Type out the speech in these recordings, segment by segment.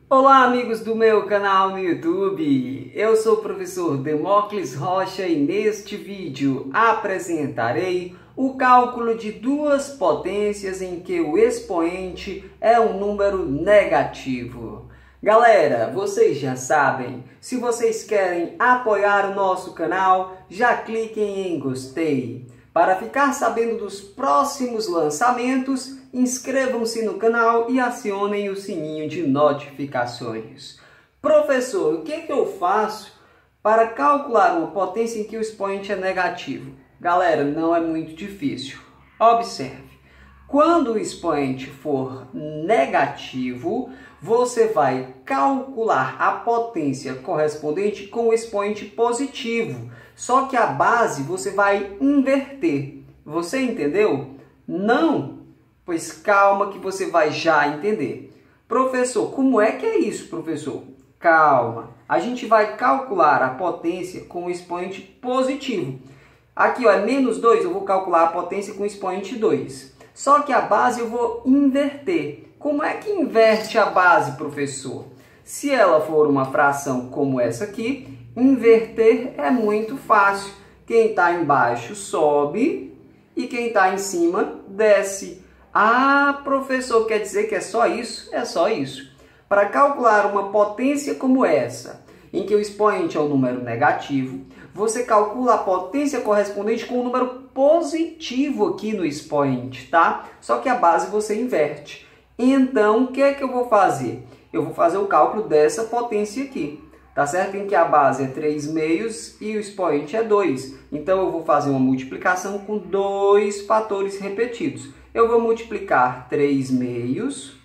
Olá, amigos do meu canal no YouTube. Eu sou o professor Demócles Rocha e neste vídeo apresentarei o cálculo de duas potências em que o expoente é um número negativo. Galera, vocês já sabem, se vocês querem apoiar o nosso canal, já cliquem em gostei. Para ficar sabendo dos próximos lançamentos, inscrevam-se no canal e acionem o sininho de notificações. Professor, o que eu faço para calcular uma potência em que o expoente é negativo? Galera, não é muito difícil. Observe. Quando o expoente for negativo, você vai calcular a potência correspondente com o expoente positivo. Só que a base você vai inverter. Você entendeu? Não? Pois calma que você vai já entender. Professor, como é que é isso, professor? Calma. A gente vai calcular a potência com o expoente positivo. Aqui, ó, é menos 2, eu vou calcular a potência com o expoente 2. Só que a base eu vou inverter. Como é que inverte a base, professor? Se ela for uma fração como essa aqui, inverter é muito fácil. Quem está embaixo sobe e quem está em cima desce. Ah, professor, quer dizer que é só isso? É só isso. Para calcular uma potência como essa, em que o expoente é um número negativo, você calcula a potência correspondente com um número positivo aqui no expoente, tá? Só que a base você inverte. Então, o que é que eu vou fazer? Eu vou fazer o cálculo dessa potência aqui, tá certo? Em que a base é 3 meios e o expoente é 2. Então, eu vou fazer uma multiplicação com dois fatores repetidos. Eu vou multiplicar 3 meios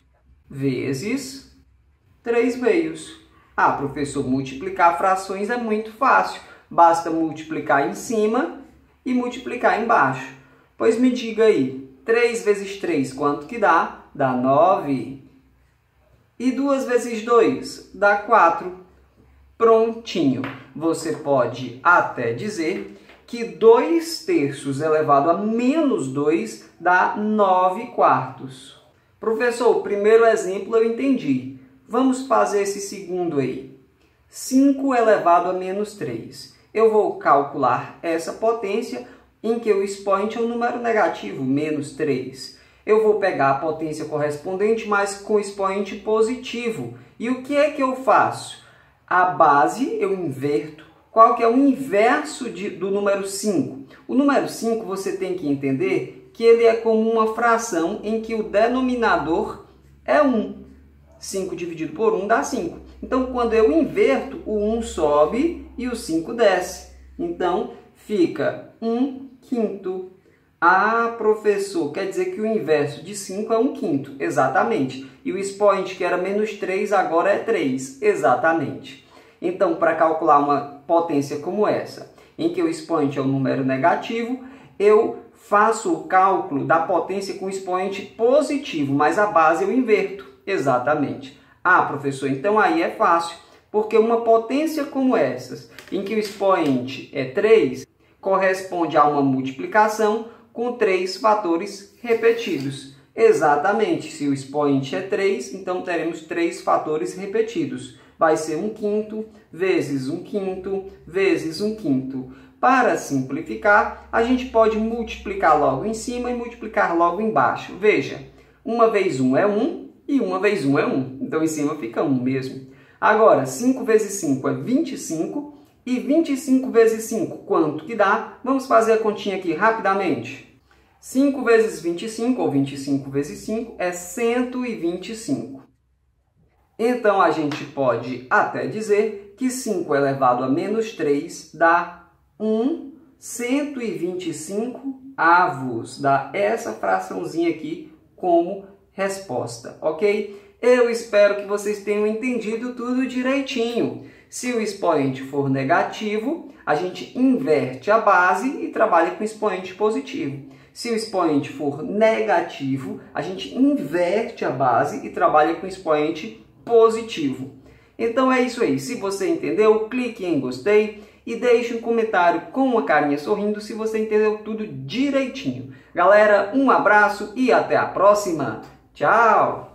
vezes 3 meios. Ah, professor, multiplicar frações é muito fácil. Basta multiplicar em cima e multiplicar embaixo. Pois me diga aí, 3 vezes 3, quanto que dá? Dá 9. E 2 vezes 2 dá 4. Prontinho. Você pode até dizer que 2 terços elevado a menos 2 dá 9 quartos. Professor, o primeiro exemplo eu entendi. Vamos fazer esse segundo aí. 5 elevado a menos 3. Eu vou calcular essa potência em que o expoente é um número negativo, menos 3. Eu vou pegar a potência correspondente, mas com expoente positivo. E o que é que eu faço? A base eu inverto. Qual que é o inverso do número 5? O número 5 você tem que entender que ele é como uma fração em que o denominador é 1. 5 dividido por 1 dá 5. Então, quando eu inverto, o 1 sobe e o 5 desce. Então, fica 1 quinto. Ah, professor, quer dizer que o inverso de 5 é 1 quinto. Exatamente. E o expoente, que era menos 3, agora é 3. Exatamente. Então, para calcular uma potência como essa, em que o expoente é um número negativo, eu faço o cálculo da potência com expoente positivo, mas a base eu inverto. Exatamente. Ah, professor, então aí é fácil, porque uma potência como essas, em que o expoente é 3, corresponde a uma multiplicação com 3 fatores repetidos. Exatamente, se o expoente é 3, então teremos 3 fatores repetidos. Vai ser 1 quinto vezes 1 quinto vezes 1 quinto. Para simplificar, a gente pode multiplicar logo em cima e multiplicar logo embaixo. Veja, 1 vezes 1 é 1 e 1 vezes 1 é 1. Então, em cima fica 1 mesmo. Agora, 5 vezes 5 é 25. E 25 vezes 5, quanto que dá? Vamos fazer a continha aqui rapidamente. 5 vezes 25, ou 25 vezes 5, é 125. Então, a gente pode até dizer que 5 elevado a menos 3 dá 125 avos. Dá essa fraçãozinha aqui como resposta, ok? Eu espero que vocês tenham entendido tudo direitinho. Se o expoente for negativo, a gente inverte a base e trabalha com expoente positivo. Se o expoente for negativo, a gente inverte a base e trabalha com expoente positivo. Então é isso aí. Se você entendeu, clique em gostei e deixe um comentário com uma carinha sorrindo se você entendeu tudo direitinho. Galera, um abraço e até a próxima. Tchau!